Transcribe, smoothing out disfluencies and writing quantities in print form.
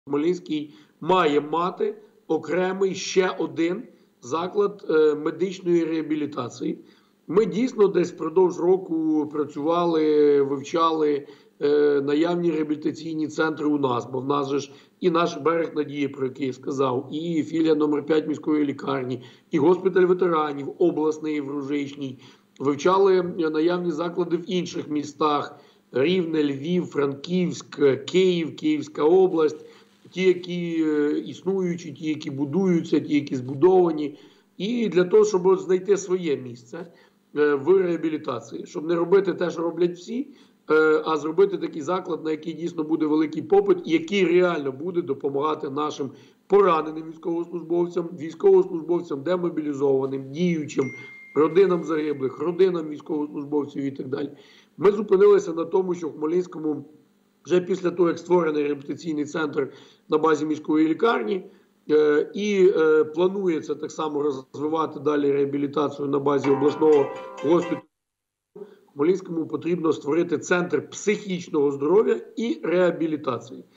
Хмельницький має мати окремий ще один заклад медичної реабілітації. Ми дійсно десь впродовж року працювали, вивчали наявні реабілітаційні центри у нас, бо в нас же ж і наш берег надії, про який я сказав, і філія номер 5 міської лікарні, і госпіталь ветеранів, обласний в Ружичній. Вивчали наявні заклади в інших містах: Рівне, Львів, Франківськ, Київ, Київська область. Ті, які існуючі, ті, які будуються, ті, які збудовані. І для того, щоб знайти своє місце в реабілітації. Щоб не робити те, що роблять всі, а зробити такий заклад, на який дійсно буде великий попит, і який реально буде допомагати нашим пораненим військовослужбовцям, військовослужбовцям демобілізованим, діючим, родинам загиблих, родинам військовослужбовців і так далі. Ми зупинилися на тому, що в Хмельницькому вже після того, як створений реабілітаційний центр на базі міської лікарні, і планується так само розвивати далі реабілітацію на базі обласного госпіталю, в Хмельницькому потрібно створити центр психічного здоров'я і реабілітації.